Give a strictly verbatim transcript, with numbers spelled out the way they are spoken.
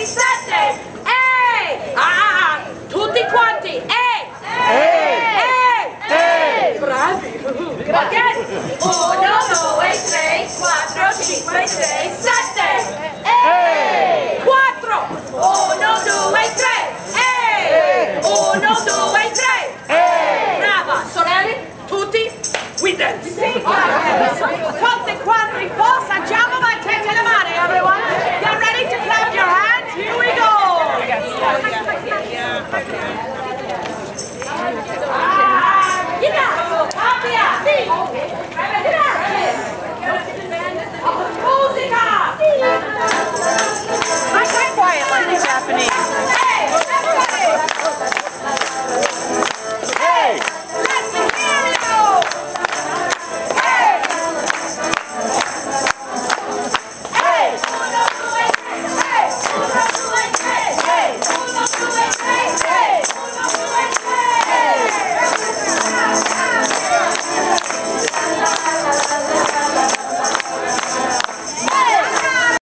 sei, sette! Ehi! Ah! Tutti quanti! Ehi! Ehi! Ehi! Bravi! Ok? Uno, due, tre, quattro, cinque, sei, sette!